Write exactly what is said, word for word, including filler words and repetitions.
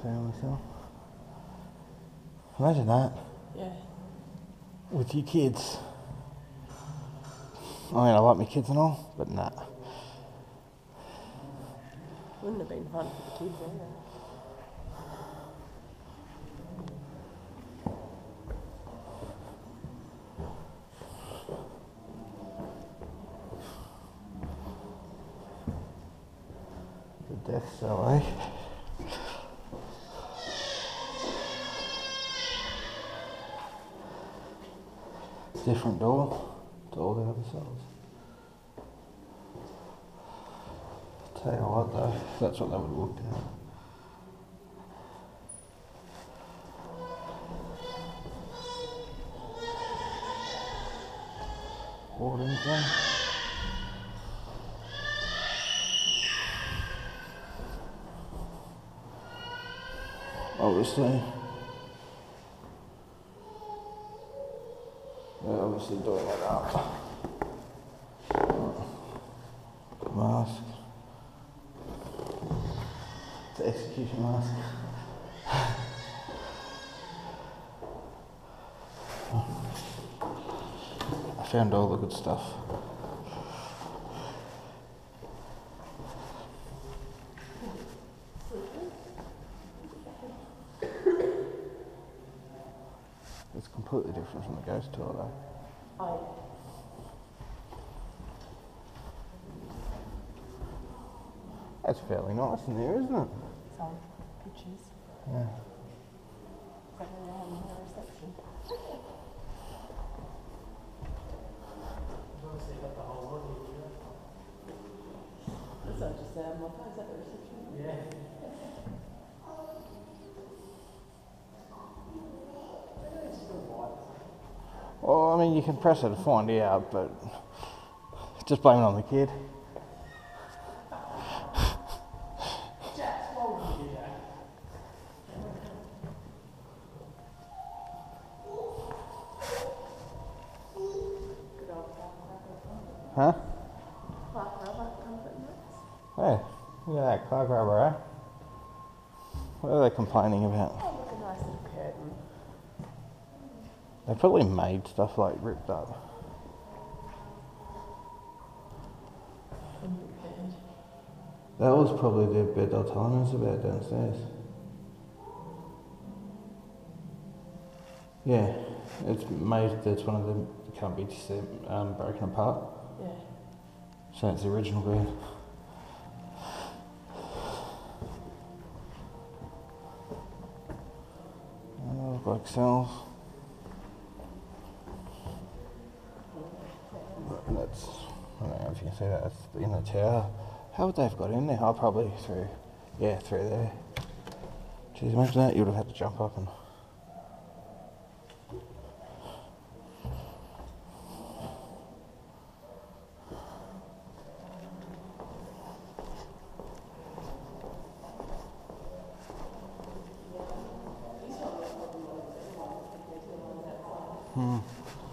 family cell. Imagine that. Yeah. With your kids. I mean, I like my kids and all, but nah. Wouldn't have been fun for the kids either. The death cell, eh? Different door to all the other cells. Tell you what though, that's what they would look at. Wardens there. Obviously. They're obviously doing it up. Mask. The execution mask. I found all the good stuff. It's completely different from the ghost tour though. Oh. That's fairly nice in there, isn't it? Some pictures. Yeah. Is that where they're having their reception? That's what I just said. I'm like, oh, is that the reception? Yeah. Well, I mean, you can press it to find out, but just blame it on the kid. Huh? Clark Rubber comfort mats. Hey, look at that Clark Rubber, eh? What are they complaining about? Oh, look, a nice little curtain. They probably made stuff like ripped up. And your bed. That was probably the bed they were telling us about downstairs. Yeah, it's made, that's one of them, it can't be just um, broken apart. Yeah. So it's the original bed. Oh, look like cells. That's, I don't know if you can see that, that's in the tower. How would they have got in there? Oh, probably through, yeah, through there. Jeez, imagine that, you would have had to jump up and... Hmm.